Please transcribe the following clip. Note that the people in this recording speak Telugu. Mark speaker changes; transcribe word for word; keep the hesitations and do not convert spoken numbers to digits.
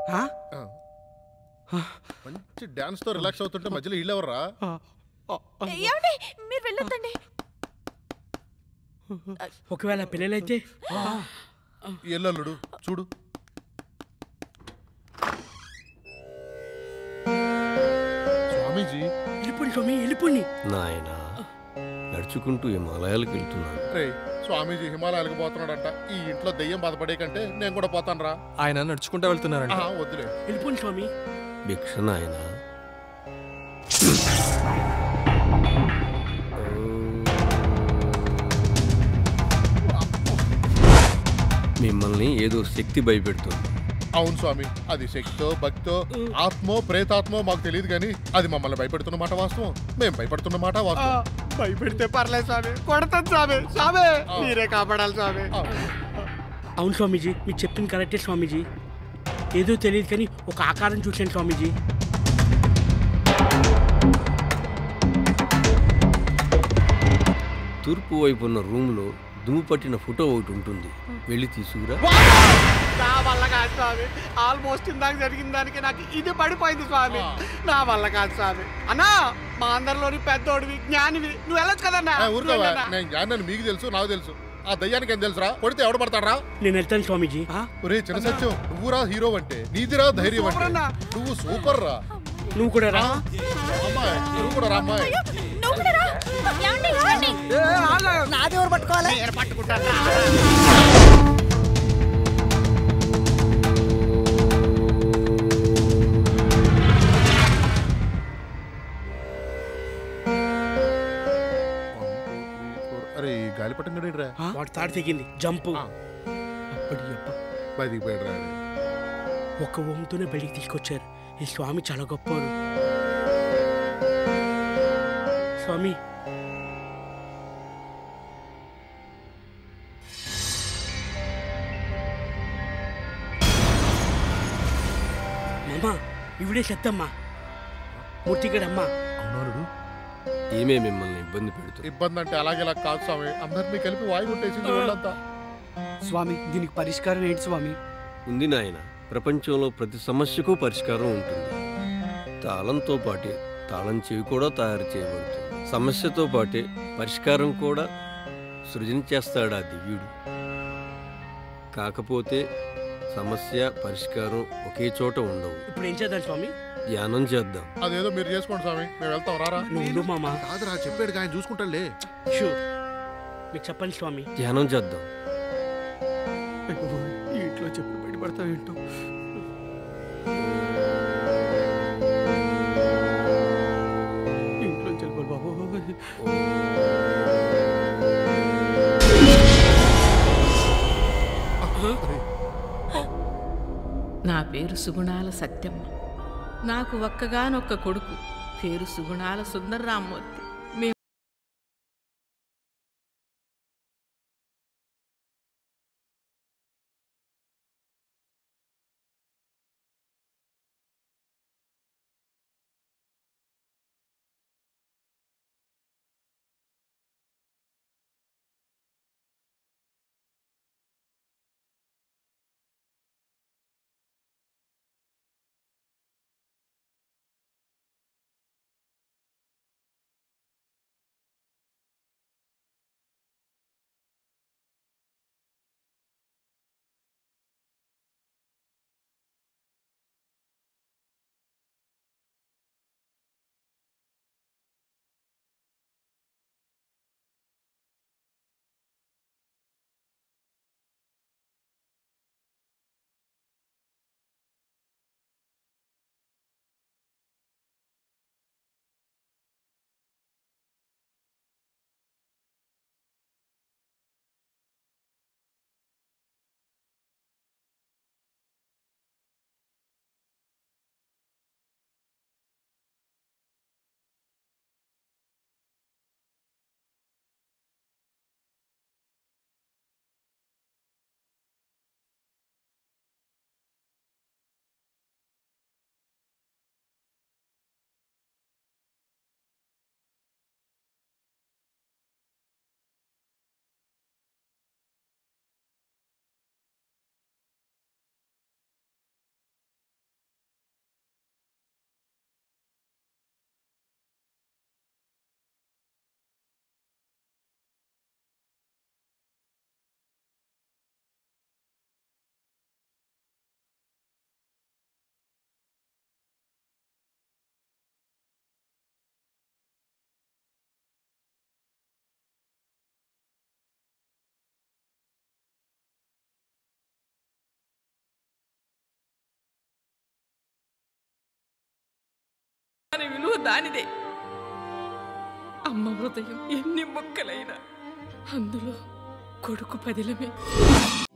Speaker 1: మంచి డాన్స్ తో రిలాక్స్ అవుతుంటే మధ్యలో ఇల్లెవర్రా?
Speaker 2: ఏమండి మీరు వెళ్ళొద్దండి.
Speaker 3: ఒకవేళ పిల్లలైతే
Speaker 1: ఎల్లల్లుడు చూడు. స్వామీజీ
Speaker 3: వెళ్ళిపోండి స్వామి వెళ్ళిపోండి.
Speaker 4: నాయనా నడుచుకుంటూ హిమాలయాలకు వెళ్తున్నాను.
Speaker 1: రే స్వామీజీ హిమాలయాలకు పోతున్నాడంట. ఈ ఇంట్లో దెయ్యం బాధపడే కంటే నేను కూడా పోతాను రా.
Speaker 5: ఆయన నడుచుకుంటూ వెళ్తున్నారంట.
Speaker 1: వద్దులే
Speaker 3: వెళ్ళిపోండి స్వామి.
Speaker 4: భిక్ష నాయనా. మిమ్మల్ని ఏదో శక్తి భయపెడుతుంది.
Speaker 1: అవును స్వామి, అది శక్తితో భక్తితో ఆత్మో ప్రేతాత్మో మాకు తెలియదు కానీ అది మమ్మల్ని భయపెడుతున్న మాట వాస్తవం. మేము భయపడుతున్న మాట వాస్తవం.
Speaker 6: భయపెడితే పర్లేదు స్వామి, కొడతాను స్వామి. స్వామి మీరే కాపాడాలి స్వామి.
Speaker 3: అవును స్వామీజీ మీరు చెప్పింది కరెక్టే స్వామీజీ. ఏదో తెలియదు కానీ ఒక ఆకారం చూశాను స్వామీజీ.
Speaker 4: తూర్పు వైపు ఉన్న రూమ్లో దుమ్ము పట్టిన ఫోటో ఒకటి ఉంటుంది, వెళ్ళి తీసుకురా.
Speaker 6: నా వల్ల కాదు స్వామి. ఆల్మోస్ట్ ఇందాక జరిగిన దానికి నాకు ఇది పడిపోయింది స్వామి. నా వల్ల కాదు స్వామి. అన్నా మా అందరిలోని పెద్దోడివి జ్ఞానివి, నువ్వు వెళ్ళొచ్చు కదన్నా.
Speaker 1: నేను జ్ఞానాన్ని మీకు తెలుసు, నాకు తెలుసు. ఆ దయ్యానికి ఏం తెలుసురా? కొడితే ఎవడు పడతాడా?
Speaker 3: నేను వెళ్తాను స్వామీజీ.
Speaker 1: ఒరే చిన్న సత్యం, నువ్వురా హీరో అంటే, నీదిరా ధైర్యం అంటే. నువ్వు సూపర్ రా.
Speaker 3: నువ్వు కూడా రా
Speaker 1: అమ్మాయి, నువ్వు కూడా రా అమ్మాయి.
Speaker 2: నాదెవరు పట్టుకోవాలి?
Speaker 6: పట్టుకుంటారా?
Speaker 1: అరే గాలిపటం గడేడ్రా.
Speaker 3: వాడు తాడు తెగింది జంపు.
Speaker 1: బయటికి పోయాడురా.
Speaker 3: ఒక్క ఓంతోనే బయటికి తీసుకొచ్చారు. ఈ స్వామి చాలా గొప్పవారు. స్వామి మామా ఇవిడే సత్తమ్మా, మూర్తిగడమ్మా.
Speaker 1: అవునారుడు
Speaker 4: ఏమే మిమ్మల్ని ఇబ్బంది పెడుతుంది?
Speaker 1: ఇబ్బంది అంటే అలాగేలా కాదు స్వామి, అందరినీ కలిపి వాయి కొట్టేసింది వాళ్ళంతా.
Speaker 6: స్వామి దీనికి పరిష్కారం ఏంటి స్వామి?
Speaker 4: ఉంది నాయన, ప్రపంచంలో ప్రతి సమస్యకు పరిష్కారం ఉంటుంది. తాళంతో పాటే తాళం చెవి కూడా తయారు చేయబడుతుంది. సమస్యతో పాటే పరిష్కారం కూడా సృజన చేస్తాడు ఆ దివ్యుడు. కాకపోతే సమస్య పరిష్కారం ఒకే చోట ఉండవు.
Speaker 3: ఇప్పుడు ఏం చేద్దాం స్వామి?
Speaker 4: ధ్యానం చేద్దాం.
Speaker 1: అదేదో మీరు చేసుకోండి స్వామి, మేము వెళ్తాం. రారా.
Speaker 3: నువ్వు మామా.
Speaker 1: కాదురా, చెప్పాడు ఆయన చూసుకుంటాడులే.
Speaker 3: షూర్, మీకు చెప్పండి స్వామి.
Speaker 4: ధ్యానం చేద్దాం.
Speaker 6: ఇంట్లో చెప్పి బయటపడతావు ఏంటో. ఇంట్లో చెప్పాలి బాబు.
Speaker 7: నా పేరు సుగుణాల సత్యమ్మ. నాకు ఒక్కగానొక్క కొడుకు, పేరు సుగుణాల సుందర్రామ్మూర్తి. దానిదే. అమ్మ హృదయం ఎన్ని మొక్కలైనా అందులో కొడుకు పదిలమే.